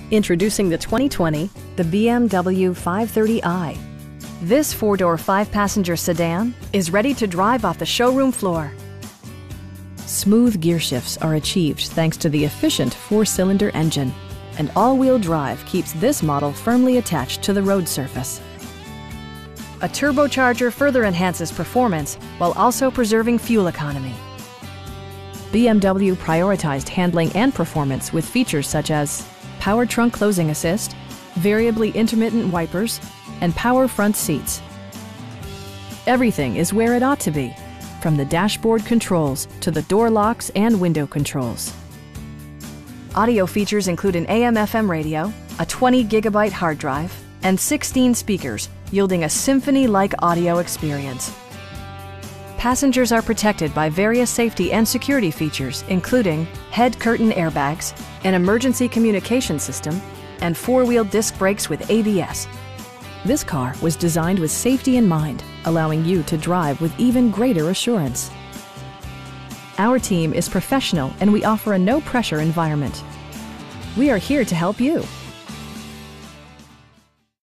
Introducing the 2020 the BMW 530i. This four-door, five-passenger sedan is ready to drive off the showroom floor. Smooth gear shifts are achieved thanks to the efficient four-cylinder engine, and all-wheel drive keeps this model firmly attached to the road surface. A turbocharger further enhances performance while also preserving fuel economy. BMW prioritized handling and performance with features such as power trunk closing assist, variably intermittent wipers, and power front seats. Everything is where it ought to be, from the dashboard controls to the door locks and window controls. Audio features include an AM/FM radio, a 20-gigabyte hard drive, and 16 speakers, yielding a symphony-like audio experience. Passengers are protected by various safety and security features, including head curtain airbags, an emergency communication system, and four-wheel disc brakes with ABS. This car was designed with safety in mind, allowing you to drive with even greater assurance. Our team is professional and we offer a no-pressure environment. We are here to help you.